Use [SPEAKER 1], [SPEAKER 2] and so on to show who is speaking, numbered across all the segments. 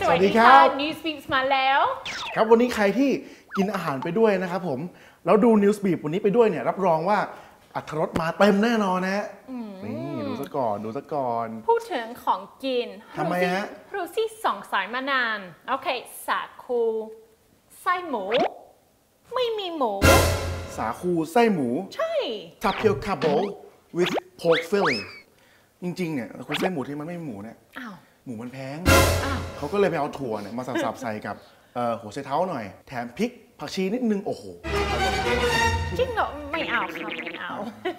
[SPEAKER 1] วัสดีครับ
[SPEAKER 2] Newsbeat มาแล้ว
[SPEAKER 1] ครับวันนี้ใครที่กินอาหารไปด้วยนะครับผมแล้วดู Newsbeat วันนี้ไปด้วยเนี่ยรับรองว่าอรรถรสมาเต็มแน่นอนนะฮะนี่ดูซะก่อน
[SPEAKER 2] พูดถึงของกิน
[SPEAKER 1] ทำไมฮะ
[SPEAKER 2] รูซี่สงสัยมานานโอเคสาคูไส้หมูไม่มีหมู
[SPEAKER 1] สาคูไส้หมู
[SPEAKER 2] ใช่
[SPEAKER 1] tapioca with pork filling จริงๆเนี่ยคุณไส้หมูที่มันไม่มีหมูเนี่ยหมูมันแพงเขาก็เลยไปเอาถั่วเนี่ยมาสับๆใส่กับหัวไชเท้าหน่อยแถมพริกผักชีนิดนึงโอ้โห
[SPEAKER 2] จริงเหรอไม่เอาครับไม่เอา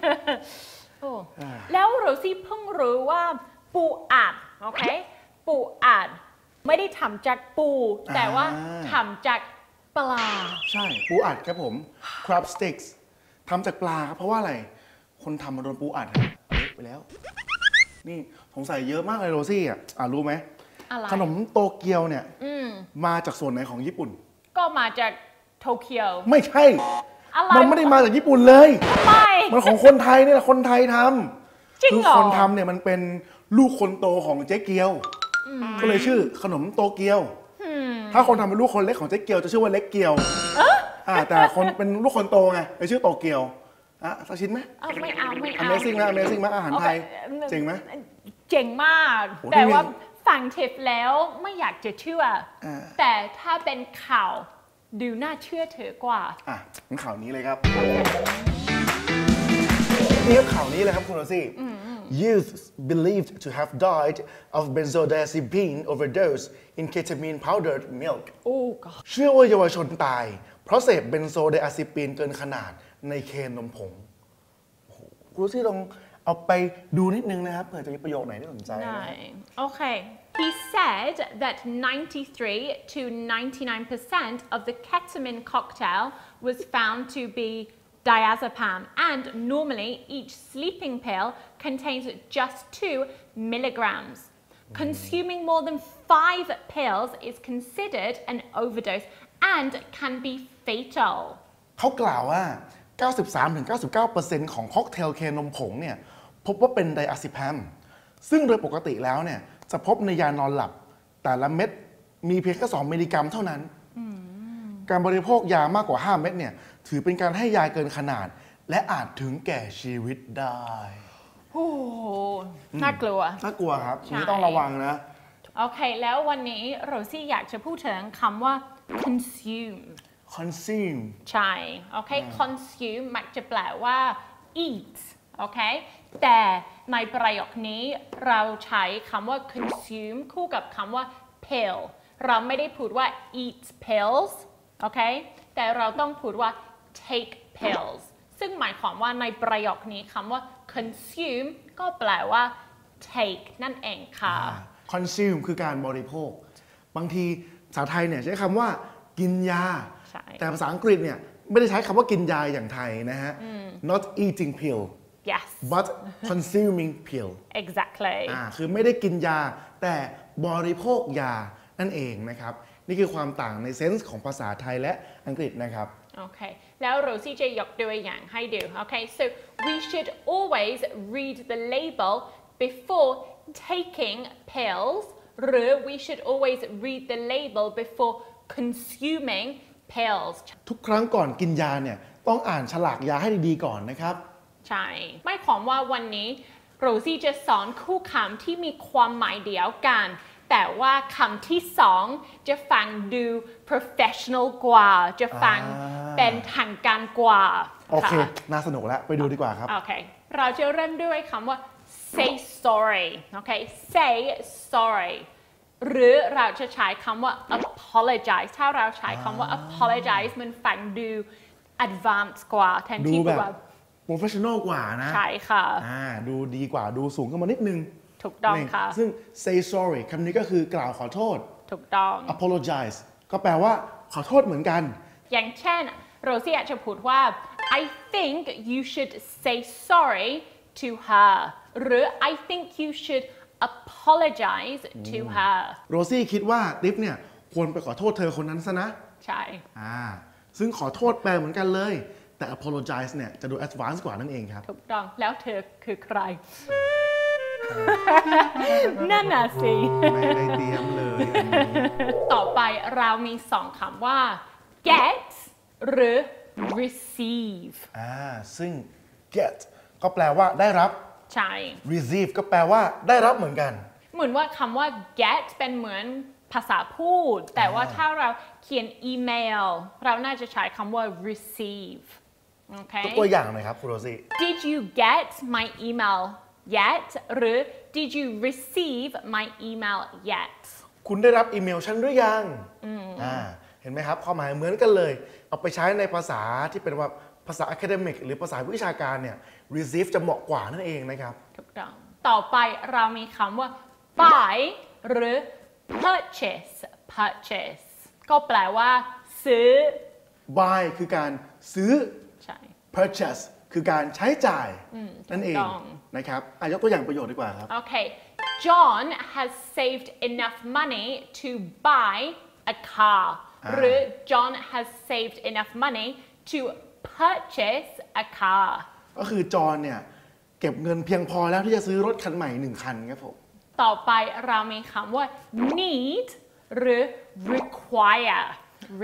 [SPEAKER 2] แล้วโรซี่เพิ่งรู้ว่าปูอัดโอเคปูอัดไม่ได้ทำจากปูแต่ว่าทำจากปลา
[SPEAKER 1] ใช่ปูอัดครับผม crab sticks ทำจากปลาครับเพราะว่าอะไรคนทำมาโดนปูอัดไปแล้วนี่สงสัยเยอะมากเลยโรซี่รู้ไหมขนมโตเกียวเนี่ยมาจากส่วนไหนของญี่ปุ่น
[SPEAKER 2] ก็มาจากโตเกียว
[SPEAKER 1] ไม่ใช่มันไม่ได้มาจากญี่ปุ่นเลยมันของคนไทยนี่แหละคนไทยทำคือคนทำเนี่ยมันเป็นลูกคนโตของเจ๊เกียวก็เลยชื่อขนมโตเกียวถ้าคนทำเป็นลูกคนเล็กของเจ๊เกียวจะชื่อว่าเล็กเกียวแต่คนเป็นลูกคนโตไงเลยชื่อโตเกียวสักชิ้นไหม
[SPEAKER 2] ไม่เอา
[SPEAKER 1] Amazing ไหม Amazing ไหมอาหารไทยเจ๋งไหม
[SPEAKER 2] เจ๋งมากแต่ว่าฟังทิปแล้วไม่อยากจะเชื่อแต่ถ้าเป็นข่าวดูน่าเชื่อถือกว่า
[SPEAKER 1] งั้นข่าวนี้เลยครับนี่ครับข่าวนี้เลยครับคุณโรซี่ Youth believed to have died of benzodiazepine overdose in ketamine powdered milk เชื่อว่าเยาวชนตายเพราะเสพเบนโซไดอะซิปีนเกินขนาดในเคนนมผงคุณโรซี่ลองเอาไปดูนิดนึงนะครับเผื่อจะมีประโยคไหนที่สนใจ
[SPEAKER 2] โอเค He said that 93 to 99% of the ketamine cocktail was found to be diazepam and normally each sleeping pill contains just 2 milligrams. Consuming more than 5 pills is considered an overdose and can be fatal.
[SPEAKER 1] เขากล่าวว่า 93-99% ของค็อกเทลเคนมผงเนี่ยพบว่าเป็นไดอะซิแพมซึ่งโดยปกติแล้วเนี่ยจะพบในยานอนหลับแต่ละเม็ดมีเพียงแค่2 มิลลิกรัมเท่านั้นการบริโภคยามากกว่า5 เม็ดเนี่ยถือเป็นการให้ยาเกินขนาดและอาจถึงแก่ชีวิตได้
[SPEAKER 2] โอ้น่ากลัว
[SPEAKER 1] ครับนี่ต้องระวังนะ
[SPEAKER 2] โอเคแล้ววันนี้โรซี่อยากจะพูดถึงคำว่า consume ใช่โอเค consume มักจะแปลว่า eat โอเคแต่ในประโยคนี้เราใช้คำว่า consume คู่กับคำว่า pill เราไม่ได้พูดว่า eat pills โอเคแต่เราต้องพูดว่า take pills ซึ่งหมายความว่าในประโยคนี้คำว่า consume ก็แปลว่า take นั่นเองค่ะ
[SPEAKER 1] consume คือการบริโภคบางทีภาษาไทยเนี่ยใช้คำว่ากินยาแต่ภาษาอังกฤษเนี่ยไม่ได้ใช้คำว่ากินยาอย่างไทยนะฮะ not eating pill
[SPEAKER 2] yes
[SPEAKER 1] but consuming pill
[SPEAKER 2] exactly
[SPEAKER 1] คือไม่ได้กินยาแต่บริโภคยานั่นเองนะครับนี่คือความต่างในเซนส์ของภาษาไทยและอังกฤษนะครับ
[SPEAKER 2] โอเคแล้วโรซี่จะยกตัวอย่างให้ดูโอเค so we should always read the label before taking pills หรือ we should always read the label before consuming pills
[SPEAKER 1] ทุกครั้งก่อนกินยาเนี่ยต้องอ่านฉลากยาให้ดีๆก่อนนะครับ
[SPEAKER 2] ใช่ไม่ความว่าวันนี้โรซี่จะสอนคู่คำที่มีความหมายเดียวกันแต่ว่าคำที่สองจะฟังดู professional กว่าจะฟังเป็นทางการกว่า
[SPEAKER 1] โอเคน่าสนุกแล้วไปดูดีกว่าครับ
[SPEAKER 2] โอเคเราจะเริ่มด้วยคำว่า say sorry โอเค say sorry หรือเราจะใช้คำว่า apologize ถ้าเราใช้คำว่า apologize มันฟังดู advanced กว่าแทนที่แบบ
[SPEAKER 1] professional กว่านะ
[SPEAKER 2] ใช่ค่ะ
[SPEAKER 1] ดูดีกว่าดูสูงขึ้นมานิดนึง
[SPEAKER 2] ถูกต้องค่ะ
[SPEAKER 1] ซึ่ง say sorry คำนี้ก็คือกล่าวขอโทษ
[SPEAKER 2] ถูกต้อง
[SPEAKER 1] apologize ก็แปลว่าขอโทษเหมือนกัน
[SPEAKER 2] อย่างเช่นโรซี่อาจจะพูดว่า I think you should say sorry to her หรือ I think you should apologize to her
[SPEAKER 1] โรซี่คิดว่าติ๊บเนี่ยควรไปขอโทษเธอคนนั้นซะนะ
[SPEAKER 2] ใช่
[SPEAKER 1] ซึ่งขอโทษแปลเหมือนกันเลยแต่ apologize เนี่ยจะดู advanced กว่านั่นเองครับ
[SPEAKER 2] ถูกต้องแล้วเธอคือใคร นั่นน่ะสิ
[SPEAKER 1] ไม่ได้เตรียมเลย
[SPEAKER 2] ต่อไปเรามี2 คำว่า get หรือ receive
[SPEAKER 1] ซึ่ง get ก็แปลว่าได้รับ
[SPEAKER 2] ใช่
[SPEAKER 1] receive ก็แปลว่าได้รับเหมือนกัน
[SPEAKER 2] เหมือนว่าคำว่า get เป็นเหมือนภาษาพูดแต่ว่าถ้าเราเขียนอีเมลเราน่าจะใช้คำว่า receive โอเค
[SPEAKER 1] ตัวอย่างหน่อยครับคุณโรซี่
[SPEAKER 2] Did you get my email yet หรือ Did you receive my email yet
[SPEAKER 1] คุณได้รับอีเมลฉันหรือยังเห็นไหมครับความหมายเหมือนกันเลยเอาไปใช้ในภาษาที่เป็นว่าภาษา academic หรือภาษาวิชาการเนี่ย receive จะเหมาะกว่านั่นเองนะครับ
[SPEAKER 2] ถูกต้องต่อไปเรามีคำว่า buy หรือ purchase ก็แปลว่าซื้อ
[SPEAKER 1] buy คือการซื้อ
[SPEAKER 2] ใช่
[SPEAKER 1] purchase คือการใช้จ่ายนั่นเองนะครับยกตัวอย่างประโยชน์ดีกว่าครับ
[SPEAKER 2] โอเค John has saved enough money to buy a car หรือ John has saved enough money to purchase a car
[SPEAKER 1] ก็คือจอห์นเนี่ยเก็บเงินเพียงพอแล้วที่จะซื้อรถคันใหม่1 คันครับผม
[SPEAKER 2] ต่อไปเรามีคำว่า need หรือ require
[SPEAKER 1] เห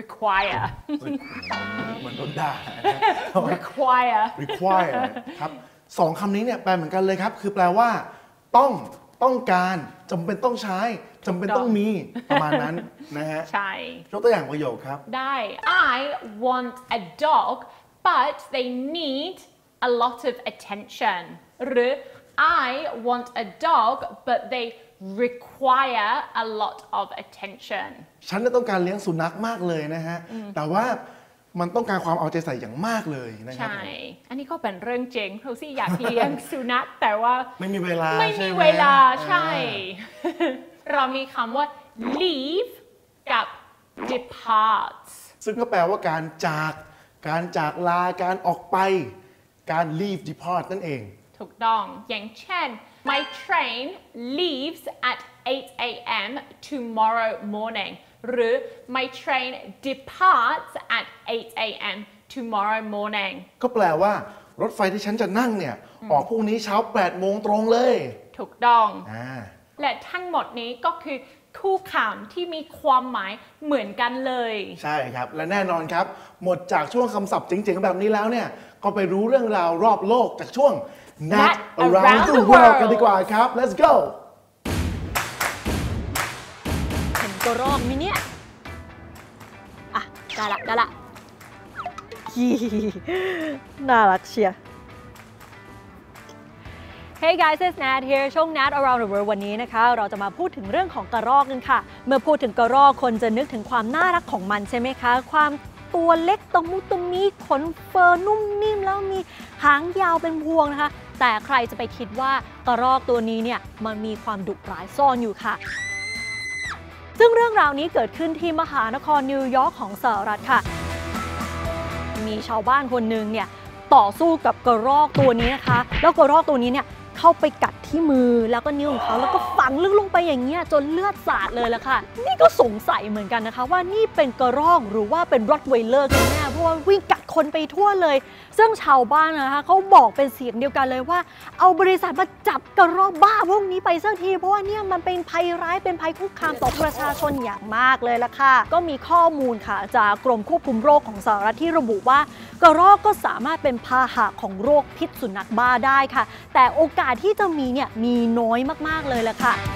[SPEAKER 1] มือนโดนด่าrequire ครับ2 คำนี้เนี่ยแปลเหมือนกันเลยครับคือแปลว่าต้องการจำเป็นต้องใช้จำเป็นต้องมีประมาณนั้นนะฮะ
[SPEAKER 2] ใช่
[SPEAKER 1] ยกตัวอย่างประโยคครับ
[SPEAKER 2] ได้ I want a dog but they need a lot of attention หรือ I want a dog but they require a lot of attention
[SPEAKER 1] ฉันต้องการเลี้ยงสุนัขมากเลยนะฮะแต่ว่ามันต้องการความเอาใจใส่อย่างมากเลยนะครับ
[SPEAKER 2] ใช่อันนี้ก็เป็นเรื่องจริงเราสิอยากเลี้ยงสุนัขแต่ว่า
[SPEAKER 1] ไม่มีเวลา
[SPEAKER 2] ใช่เรามีคำว่า leave กับ depart
[SPEAKER 1] ซึ่งก็แปลว่าการจากลาการออกไปการ leave depart นั่นเอง
[SPEAKER 2] ถูกต้องอย่างเช่น My train leaves at 8 a.m. tomorrow morning หรือ My train departs at 8 a.m. tomorrow morning
[SPEAKER 1] ก็แปลว่ารถไฟที่ฉันจะนั่งเนี่ยออกพรุ่งนี้เช้า 8 โมงตรงเลย
[SPEAKER 2] ถูกต้องและทั้งหมดนี้ก็คือคู่คำที่มีความหมายเหมือนกันเลย
[SPEAKER 1] ใช่ครับและแน่นอนครับหมดจากช่วงคำศัพท์เจ๋งๆแบบนี้แล้วเนี่ยก็ไปรู้เรื่องราวรอบโลกจากช่วง Nat Around the World กันดีกว่าครับ Let's go
[SPEAKER 3] เห็นกระรอกมั้ยเนี่ยได้ละน่ารักเชียร์ Hey guys it's Nat here ช่วง Nat Around the World วันนี้นะคะเราจะมาพูดถึงเรื่องของกระรอกกันค่ะเมื่อพูดถึงกระรอกคนจะนึกถึงความน่ารักของมันใช่ไหมคะความตัวเล็กตะมุตะมิขนเฟอร์นุ่มนิ่มแล้วมีหางยาวเป็นพวงนะคะแต่ใครจะไปคิดว่ากระรอกตัวนี้เนี่ยมันมีความดุร้ายซ่อนอยู่ค่ะซึ่งเรื่องราวนี้เกิดขึ้นที่มหานครนิวยอร์กของสหรัฐค่ะมีชาวบ้านคนหนึ่งเนี่ยต่อสู้กับกระรอกตัวนี้นะคะแล้วกระรอกตัวนี้เนี่ยเข้าไปกัดที่มือแล้วก็นิ้วของเขาแล้วก็ฝังลึกลงไปอย่างเงี้ยจนเลือดสาดเลยละค่ะนี่ก็สงสัยเหมือนกันนะคะว่านี่เป็นกระรอกหรือว่าเป็นรอตไวเลอร์กันแน่เพราะว่าวิ่งกัดคนไปทั่วเลยซึ่งชาวบ้านนะคะเขาบอกเป็นเสียงเดียวกันเลยว่าเอาบริษัทมาจับกระรอกบ้าพวกนี้ไปสักทีเพราะว่าเนี่ยมันเป็นภัยร้ายเป็นภัยคุกคามต่อประชาชนอย่างมากเลยละค่ะก็มีข้อมูลค่ะจากกรมควบคุมโรคของสหรัฐที่ระบุว่ากระรอกก็สามารถเป็นพาหะของโรคพิษสุนัขบ้าได้ค่ะแต่โอกาสที่จะมีเนี่ยมีน้อยมากๆเลยละค่ะ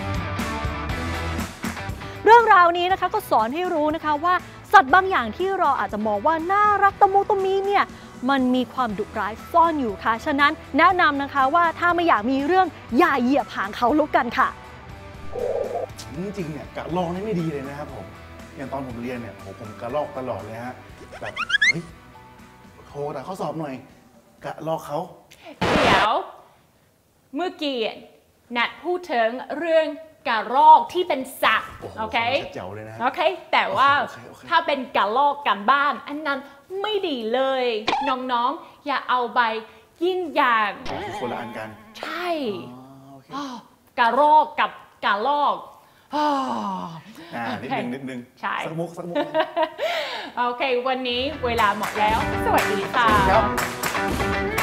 [SPEAKER 3] เรื่องราวนี้นะคะก็สอนให้รู้นะคะว่าสัตว์บางอย่างที่เราอาจจะมองว่าน่ารักตะมุตะมิเนี่ยมันมีความดุร้ายซ่อนอยู่ค่ะฉะนั้นแนะนำนะคะว่าถ้าไม่อยากมีเรื่องอย่าเหยียบหางเขาลุกกันค่ะ
[SPEAKER 1] จริงๆเนี่ยกระรอกนี่ไม่ดีเลยนะครับผมอย่างตอนผมเรียนเนี่ยผมกระรอกตลอดเลยฮะแบบเฮ้ยโทรแต่ข้อสอบหน่อยกระรอกเขา
[SPEAKER 2] เดี๋ยวเมื่อกี้นัดพูดถึงเรื่องกระรอกที่เป็นสัตว์โอเคโอเคแต่ว่าถ้าเป็นกระรอกกันบ้านอันนั้นไม่ดีเลยน้องๆอย่าเอาไปยิ่งอย่าง
[SPEAKER 1] คนละอันกัน
[SPEAKER 2] ใช่กระรอกกับกระรอก
[SPEAKER 1] นิดนึง
[SPEAKER 2] ใช่
[SPEAKER 1] สักมุก
[SPEAKER 2] โอเควันนี้เวลาหมดแล้วสวัสดีค่ะ